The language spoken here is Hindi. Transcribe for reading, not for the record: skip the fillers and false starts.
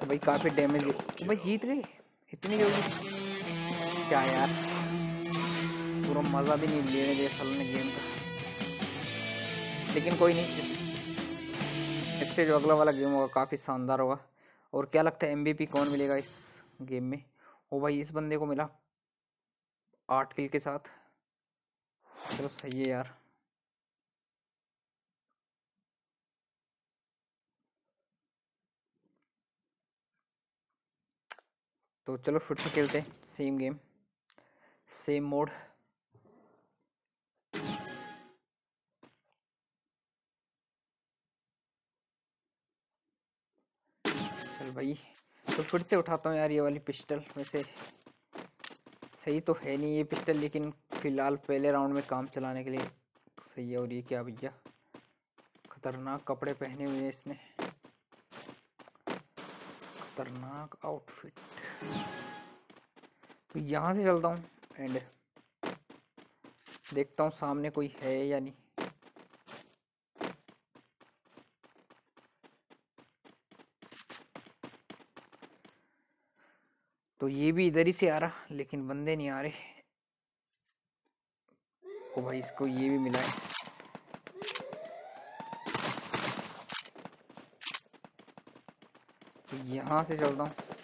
भाई काफी डैमेज। भाई जीत गए इतनी जल्दी, क्या यार, पूरा मजा भी नहीं लेने दिया सालों ने गेम का। लेकिन कोई नहीं, इससे जो अगला वाला गेम होगा काफी शानदार होगा। और क्या लगता है एमवीपी कौन मिलेगा इस गेम में? ओ भाई इस बंदे को मिला 8 किल के साथ। चलो सही है यार। तो चलो फिर से खेलते हैं सेम गेम, सेम मोड। चल भाई, तो फिर से उठाता हूँ यार ये वाली पिस्टल। वैसे सही तो है नहीं ये पिस्टल, लेकिन फिलहाल पहले राउंड में काम चलाने के लिए सही है। और ये क्या भैया, खतरनाक कपड़े पहने हुए हैं इसने, खतरनाक आउटफिट। तो यहाँ से चलता हूँ एंड देखता हूँ सामने कोई है या नहीं। तो ये भी इधर ही से आ रहा, लेकिन बंदे नहीं आ रहे। ओ भाई इसको ये भी मिला है। तो यहाँ से चलता हूँ।